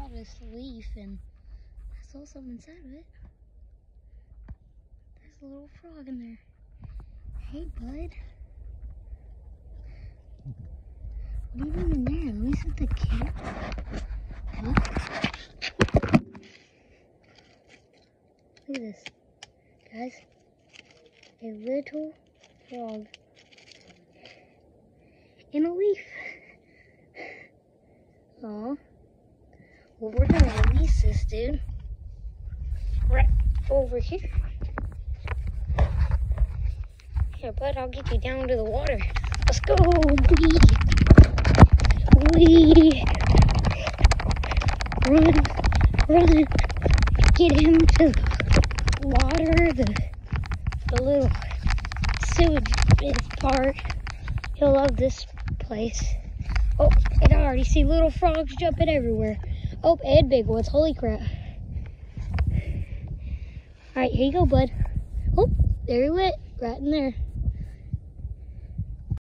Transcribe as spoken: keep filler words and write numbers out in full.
saw this leaf and I saw something inside of it. There's a little frog in there. Hey, bud. What are you doing in there? At least with the kid. Huh? Look at this, guys. A little frog in a leaf. Aw. Well, we're gonna release this dude right over here. Here, bud, I'll get you down to the water. Let's go. Wee. Wee. Run. Run. Get him to the water, the, the little sewage part. He'll love this place. Oh, and I already see little frogs jumping everywhere. Oh, and big ones. Holy crap. Alright, here you go, bud. Oh, there he went. Right in there.